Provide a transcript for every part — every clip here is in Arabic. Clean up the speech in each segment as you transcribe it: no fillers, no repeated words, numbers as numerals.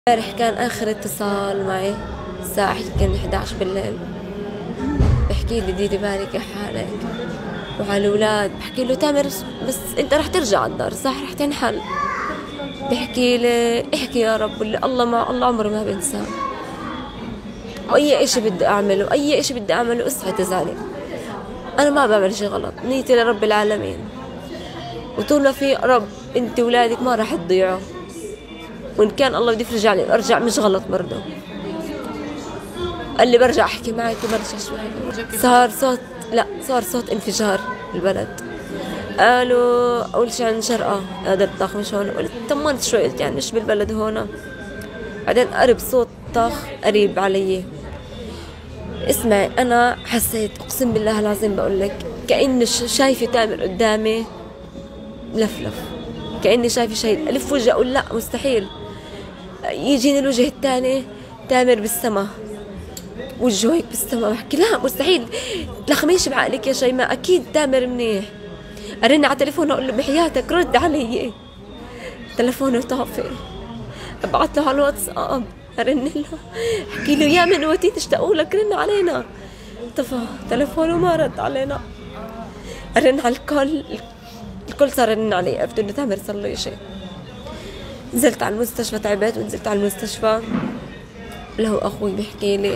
امبارح كان آخر اتصال معي الساعة يمكن 11 بالليل. بحكي لي ديري بالك يا حالك وعلى الأولاد. بحكي له تامر بس أنت رح ترجع على الدار صح؟ رح تنحل. بحكي لي احكي يا رب اللي الله مع الله عمره ما بنساه. وأي إشي بدي أعمله أي إشي بدي أعمله اصحي تزعلي. أنا ما بعمل شي غلط، نيتي لرب العالمين، وطول ما في رب أنت ولادك ما رح تضيعوا، وإن كان الله بده يفرج علي أرجع مش غلط برضه. قال لي برجع أحكي معك وبرجع شوي. صار صوت انفجار بالبلد. قالوا أول شي عن شرقة هذا الطخ مش هون. قلت طمنت شوي، قلت يعني مش بالبلد هون. بعدين قرب صوت طخ قريب علي. اسمعي أنا حسيت أقسم بالله العظيم بقول لك كأني شايفة تامر قدامي لفلف، كأني شايفة شيء. ألف وجه أقول لا مستحيل. يجيني الوجه الثاني تامر بالسما، وجهه هيك بالسما. بحكي لا مستحيل، تلخميش بعقلك يا شيماء، أكيد تامر منيح. أرن على تليفونه أقول له بحياتك رد علي، تليفونه طافي. أبعت له على الواتساب أرن له أحكي له يا منوتي تشتاقوا لك رن علينا، طفى تليفونه ما رد علينا. أرن على الكل صار يرن علي، عرفت إنه تامر صار له شيء. نزلت على المستشفى، تعبت ونزلت على المستشفى. له أخوي بيحكي لي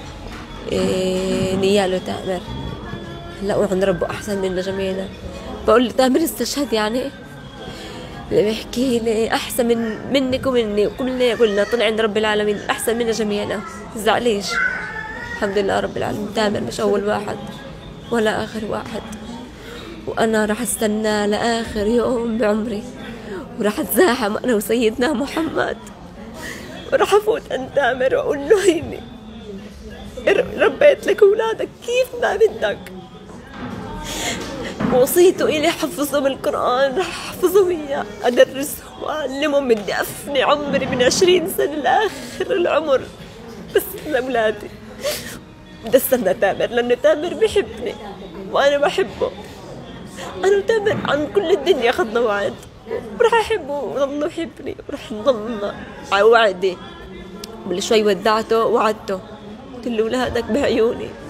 نياله تامر هلا وعند ربه أحسن منا جميعنا. بقول له تامر استشهد يعني؟ اللي بيحكي لي أحسن منك ومني كلنا طلع عند رب العالمين أحسن منا جميعنا. تزعليش، الحمد لله رب العالمين. تامر مش أول واحد ولا آخر واحد، وأنا راح استنى لآخر يوم بعمري، وراح اتزاحم أنا وسيدنا محمد، وراح أفوت عند تامر وأقول له هيني ربيت لك أولادك كيف ما بدك. وصيته إلي حفظهم القرآن، راح أحفظهم إياه، أدرسهم وأعلمهم. بدي أفني عمري من 20 سنة لآخر العمر بس لأولادي. بدي استنى تامر لأنه تامر بيحبني وأنا بحبه. أنا وتامر عن كل الدنيا أخذنا وعد، وراح أحبه وضله يحبني، وراح نضلنا على وعدي. قبل شوي ودعته وعدته، قلت له ولادك بعيوني.